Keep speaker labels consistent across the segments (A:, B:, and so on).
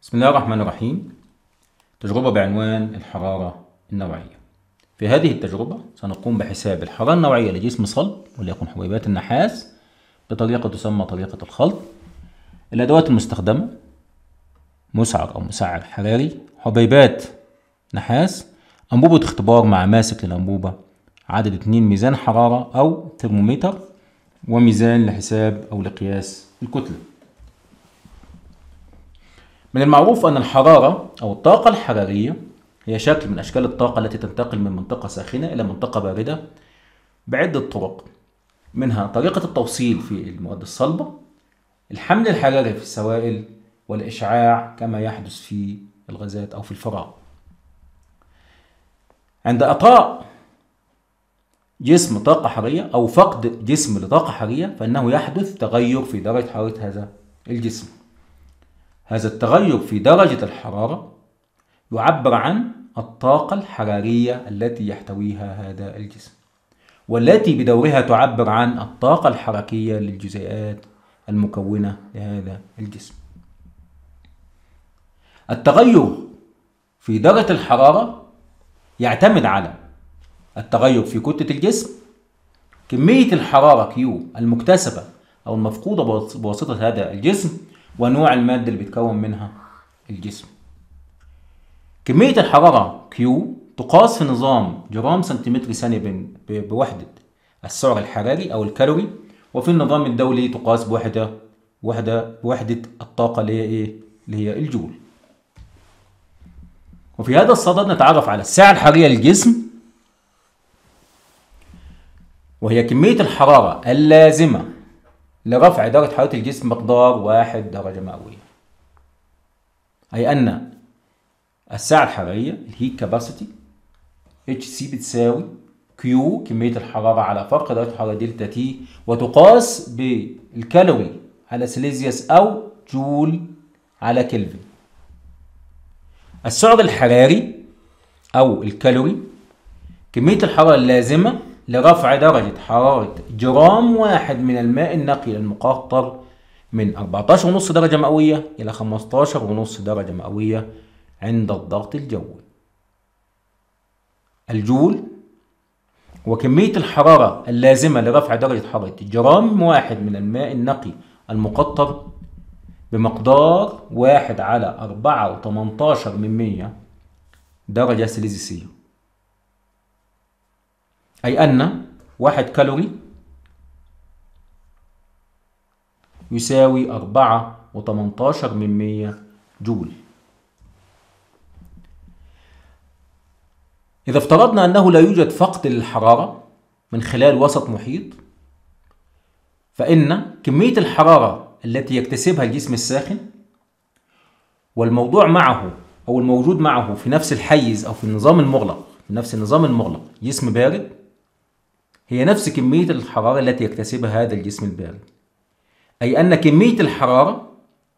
A: بسم الله الرحمن الرحيم. تجربة بعنوان الحرارة النوعية. في هذه التجربة سنقوم بحساب الحرارة النوعية لجسم صلب وليكن حبيبات النحاس بطريقة تسمى طريقة الخلط. الأدوات المستخدمة: مسعر أو مسعر حراري، حبيبات نحاس، أنبوبة اختبار مع ماسك للأنبوبة، عدد 2 ميزان حرارة أو ترمومتر، وميزان لحساب أو لقياس الكتلة. من المعروف أن الحرارة أو الطاقة الحرارية هي شكل من أشكال الطاقة التي تنتقل من منطقة ساخنة إلى منطقة باردة بعدة طرق، منها طريقة التوصيل في المواد الصلبة، الحمل الحراري في السوائل، والإشعاع كما يحدث في الغازات أو في الفراغ. عند إعطاء جسم طاقة حرارية أو فقد جسم لطاقة حرارية فإنه يحدث تغير في درجة حرارة هذا الجسم. هذا التغير في درجة الحرارة يعبر عن الطاقة الحرارية التي يحتويها هذا الجسم، والتي بدورها تعبر عن الطاقة الحركية للجزيئات المكونة لهذا الجسم. التغير في درجة الحرارة يعتمد على التغير في كتلة الجسم، كمية الحرارة Q المكتسبة أو المفقودة بواسطة هذا الجسم، ونوع المادة اللي بيتكون منها الجسم. كمية الحرارة Q تقاس في نظام جرام سنتيمتر ثانية بوحدة السعر الحراري أو الكالوري، وفي النظام الدولي تقاس بوحدة الطاقة اللي هي إيه؟ اللي هي الجول. وفي هذا الصدد نتعرف على السعة الحرارية للجسم، وهي كمية الحرارة اللازمة لرفع درجة حرارة الجسم مقدار 1 درجة مئوية. أي أن السعة الحرارية الهيت كاباسيتي HC بتساوي Q كمية الحرارة على فرق درجة الحرارة دلتا تي، وتقاس بالكالوري على سيليزيوس أو جول على كلفن. السعر الحراري أو الكالوري كمية الحرارة اللازمة لرفع درجة حرارة جرام واحد من الماء النقي المقطر من 14.5 درجة مئوية إلى 15.5 درجة مئوية عند الضغط الجوي. الجول وكمية الحرارة اللازمة لرفع درجة حرارة جرام واحد من الماء النقي المقطر بمقدار 1 على 4.18 درجة سيليزيوسية. أي أن 1 كالوري يساوي 4.18 جول. إذا افترضنا أنه لا يوجد فقد للحرارة من خلال وسط محيط، فإن كمية الحرارة التي يكتسبها الجسم الساخن والموضوع معه أو الموجود معه في نفس الحيز أو في النظام المغلق، في نفس النظام المغلق جسم بارد، هي نفس كمية الحرارة التي يكتسبها هذا الجسم البارد. أي أن كمية الحرارة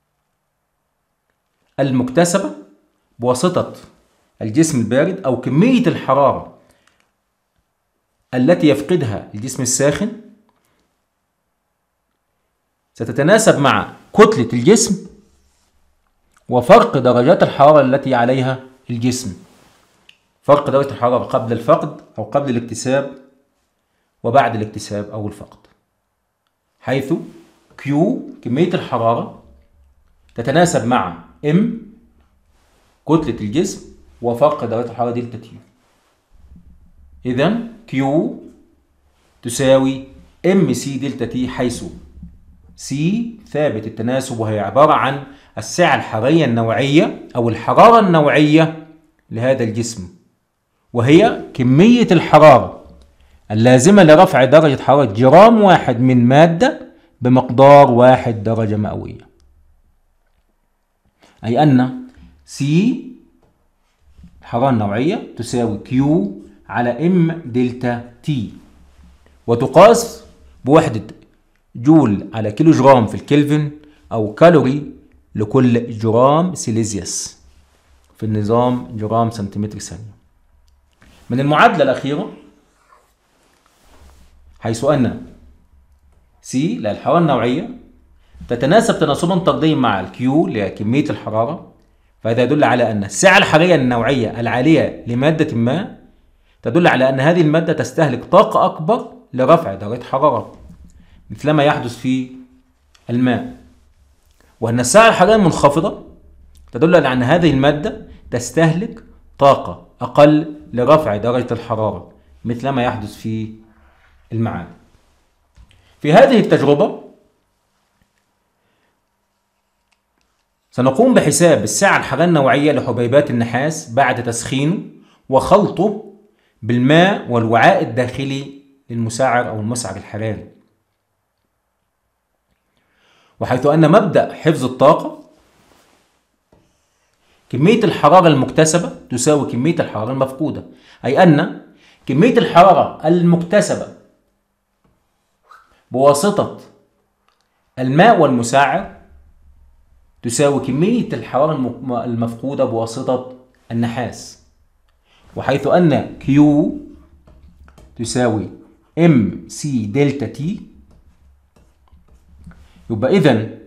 A: المكتسبة بواسطة الجسم البارد أو كمية الحرارة التي يفقدها الجسم الساخن ستتناسب مع كتلة الجسم وفرق درجات الحرارة التي عليها الجسم، فرق درجة الحرارة قبل الفقد أو قبل الاكتساب وبعد الاكتساب أو الفقد، حيث Q كمية الحرارة تتناسب مع M كتلة الجسم وفرق درجة الحرارة دلتا تي. إذن Q تساوي MC دلتا تي، حيث C ثابت التناسب وهي عبارة عن السعة الحرارية النوعية أو الحرارة النوعية لهذا الجسم، وهي كمية الحرارة اللازمة لرفع درجة حرارة جرام واحد من مادة بمقدار 1 درجة مئوية. أي أن C الحرارة النوعية تساوي Q على M دلتا تي، وتقاس بوحدة جول على كيلو جرام في الكلفن أو كالوري لكل جرام سيليزيوس في النظام جرام سنتيمتر ثانية. من المعادلة الأخيرة، حيث أن C للحرارة النوعية تتناسب تناسبا طرديا مع الكيو اللي هي كمية الحرارة فهذا يدل على أن السعة الحرارية النوعية العالية لمادة ما تدل على أن هذه المادة تستهلك طاقة أكبر لرفع درجة حرارة مثلما يحدث في الماء، وأن السعة الحرارية المنخفضة تدل على أن هذه المادة تستهلك طاقة أقل لرفع درجة الحرارة مثلما يحدث في المعادن. في هذه التجربة سنقوم بحساب السعة الحرارية النوعية لحبيبات النحاس بعد تسخينه وخلطه بالماء والوعاء الداخلي للمسعر أو المسعر الحراري، وحيث أن مبدأ حفظ الطاقة كمية الحرارة المكتسبة تساوي كمية الحرارة المفقودة، أي أن كمية الحرارة المكتسبة بواسطة الماء والمسعر تساوي كمية الحرارة المفقودة بواسطة النحاس، وحيث أن Q تساوي MC دلتا T، يبقى إذن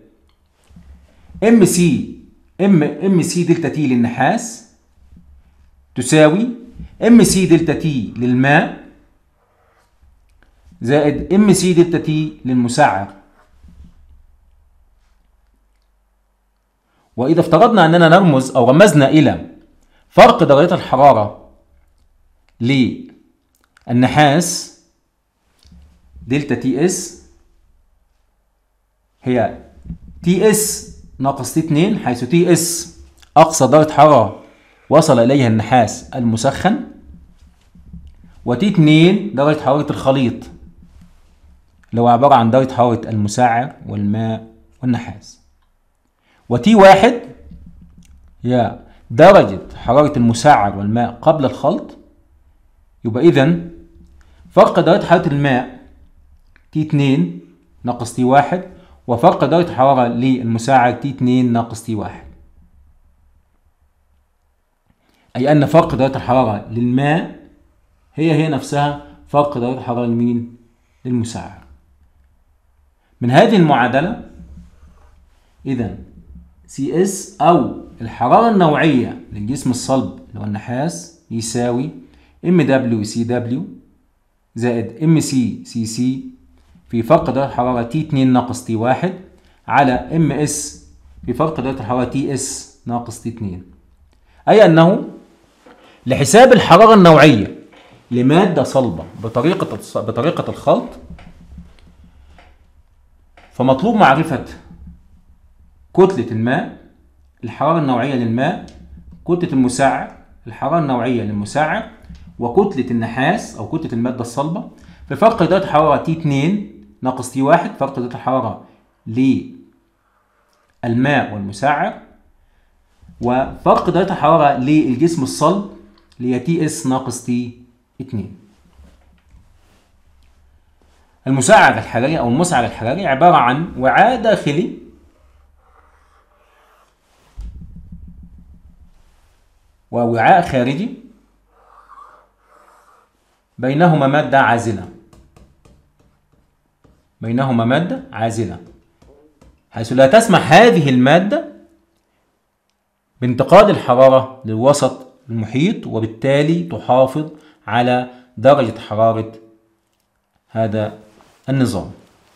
A: MC دلتا T للنحاس تساوي MC دلتا T للماء زائد MC دلتا T للمسعر. وإذا افترضنا أننا نرمز أو رمزنا إلى فرق درجات الحرارة للنحاس دلتا تي اس هي تي اس ناقص تي 2، حيث تي اس أقصى درجة حرارة وصل إليها النحاس المسخن، وتي 2 درجة حرارة الخليط اللي هو عبارة عن درجة حرارة المسعر والماء والنحاس، وتي 1 هي درجة حرارة المسعر والماء قبل الخلط. يبقى إذن فرق درجة حرارة الماء تي 2 ناقص تي 1، وفرق درجة الحرارة للمسعر تي 2 ناقص تي 1، أي أن فرق درجة الحرارة للماء هي نفسها فرق درجة الحرارة للمسعر. من هذه المعادلة إذن CS أو الحرارة النوعية للجسم الصلب اللي هو النحاس يساوي MW زائد MC في فرق درجة الحرارة T2 ناقص T1 على MS في فرق درجة الحرارة TS ناقص T2، أي أنه لحساب الحرارة النوعية لمادة صلبة بطريقة الخلط فمطلوب معرفة كتلة الماء، الحرارة النوعية للماء، كتلة المسعر، الحرارة النوعية للمسعر، وكتلة النحاس أو كتلة المادة الصلبة في فرق درجة الحرارة T2 ناقص T1 فرق درجة الحرارة للماء والمسعر، وفرق درجة الحرارة للجسم الصلب اللي هي TS ناقص T2. المسعر الحراري أو المسعر الحراري عبارة عن وعاء داخلي ووعاء خارجي بينهما مادة عازلة، حيث لا تسمح هذه المادة بانتقال الحرارة للوسط المحيط، وبالتالي تحافظ على درجة حرارة هذا النظام.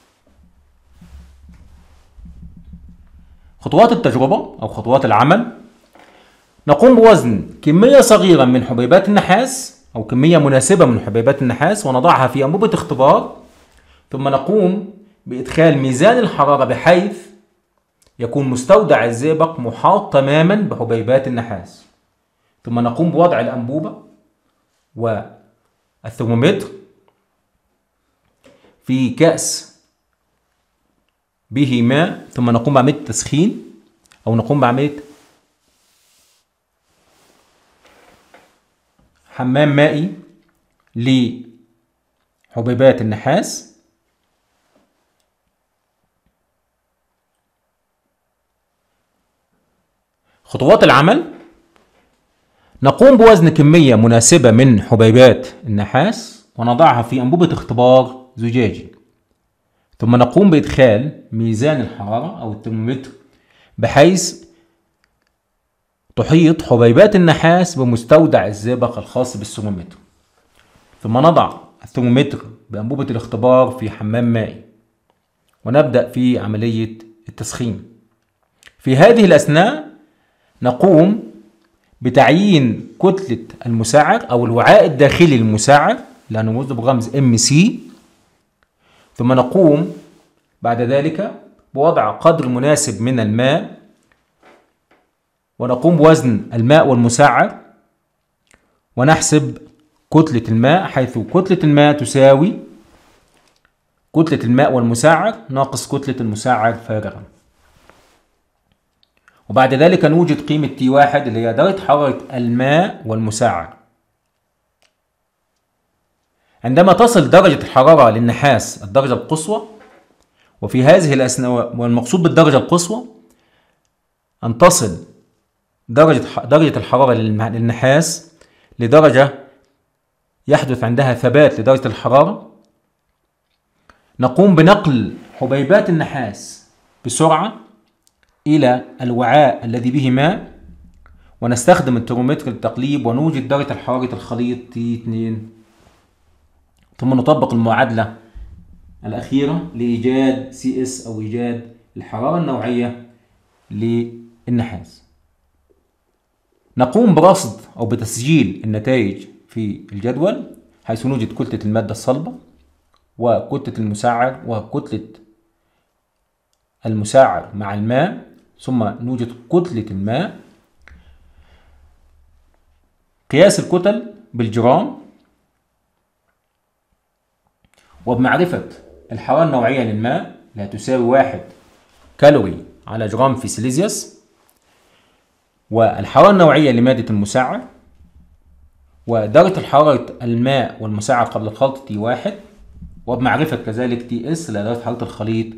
A: خطوات التجربة أو خطوات العمل: نقوم بوزن كمية صغيرة من حبيبات النحاس أو كمية مناسبة من حبيبات النحاس ونضعها في أنبوبة اختبار، ثم نقوم بإدخال ميزان الحرارة بحيث يكون مستودع الزئبق محاط تماما بحبيبات النحاس، ثم نقوم بوضع الأنبوبة والثرمومتر في كأس به ماء، ثم نقوم بعملية تسخين أو نقوم بعملية حمام مائي لحبيبات النحاس. خطوات العمل: نقوم بوزن كمية مناسبة من حبيبات النحاس ونضعها في أنبوبة اختبار زجاجي، ثم نقوم بإدخال ميزان الحرارة أو الترمومتر بحيث تحيط حبيبات النحاس بمستودع الزئبق الخاص بالثرمومتر، ثم نضع الثرمومتر بأنبوبة الاختبار في حمام مائي ونبدأ في عملية التسخين. في هذه الأثناء نقوم بتعيين كتلة المساعر أو الوعاء الداخلي للمساعر اللي هنرمز برمز MC، ثم نقوم بعد ذلك بوضع قدر مناسب من الماء ونقوم بوزن الماء والمساعر ونحسب كتلة الماء، حيث كتلة الماء تساوي كتلة الماء والمساعر ناقص كتلة المساعر فارغا. وبعد ذلك نوجد قيمة T1 اللي هي درجة حرارة الماء والمساعر. عندما تصل درجة الحرارة للنحاس الدرجة القصوى، وفي هذه الأثناء والمقصود بالدرجة القصوى أن تصل درجة الحرارة للنحاس لدرجة يحدث عندها ثبات لدرجة الحرارة، نقوم بنقل حبيبات النحاس بسرعة إلى الوعاء الذي به ماء ونستخدم الترمومتر للتقليب ونوجد درجة حرارة الخليط T2، ثم نطبق المعادلة الأخيرة لإيجاد CS أو إيجاد الحرارة النوعية للنحاس. نقوم برصد أو بتسجيل النتائج في الجدول، حيث نوجد كتلة المادة الصلبة وكتلة المساعر وكتلة المساعر مع الماء، ثم نوجد كتلة الماء. قياس الكتل بالجرام، وبمعرفة الحرارة النوعية للماء لا تساوي 1 كالوري على جرام في سيليزيوس، والحرارة النوعية لمادة المساعر، ودرجة حرارة الماء والمساعر قبل الخلط T1، وبمعرفة كذلك TS درجة حرارة الخليط،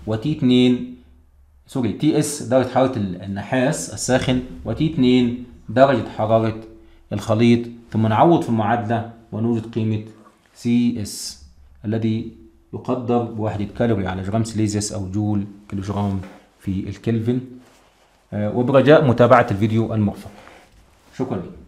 A: TS درجة حرارة النحاس الساخن، وT2 درجة حرارة الخليط، ثم نعوض في المعادلة ونوجد قيمة CS الذي يقدر بوحدة كالوري على جرام سيليزيوس أو جول كيلوجرام في الكلفن. وبرجاء متابعة الفيديو المرفق. شكرا لك.